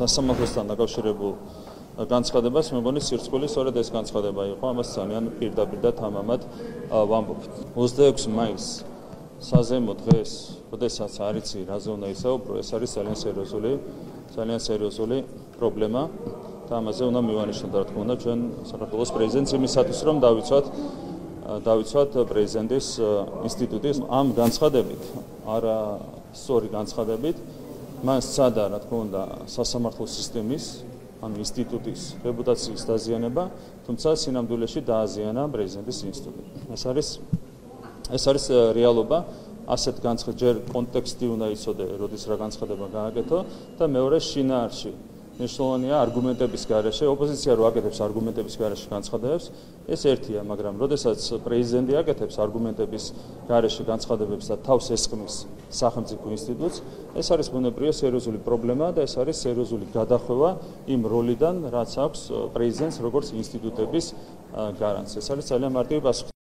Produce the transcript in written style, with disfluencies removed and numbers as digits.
სასამართლოსთან დაკავშირებულ განცხადებას, მე მგონი სირცხვილი სწორედ ეს განცხადება იყო, ამას ძალიან პირდაპირ და თამამად ვამბობთ. 26 მაისს საზემო დღეს, როდესაც არ იცი რაზე უნდა ისაუბრო, ეს არის ძალიან სერიოზული პრობლემა და ამაზე უნდა მივანიშნოთ, რა თქმა უნდა, ჩვენ საქართველოს პრეზიდენტს იმისათვის, რომ დავიცვათ პრეზიდენტის ინსტიტუტის ამ განცხადებით, არა სწორი განცხადებით, მას სცადა, რა თქმა უნდა, სასამართლო სისტემის ამ ინსტიტუტის რეპუტაციის დაზიანება, თუმცა სინამდვილეში დააზიანა პრეზიდენტის ინსტიტუტი. ეს არის რეალობა, ასეთ განცხადებას ჯერ კონტექსტი უნდა იცოდე, როდის რა განცხადება გააკეთო და მეორე შინაარსი. მნიშვნელოვანია არგუმენტების გარეშე, ოპოზიცია რო აკეთებს არგუმენტების გარეშე განცხადებებს, ეს ერთია, მაგრამ როდესაც პრეზიდენტი აკეთებს არგუმენტების გარეშე განცხადებებს და თავს ესხმის სახელმწიფო ინსტიტუტს, ეს არის ბუნებრივია სერიოზული პრობლემა და ეს არის სერიოზული გადახვევა იმ როლიდან, რაც აქვს პრეზიდენტს როგორც ინსტიტუტების გარანტს. ეს არის ძალიან მარტივი პასუხი.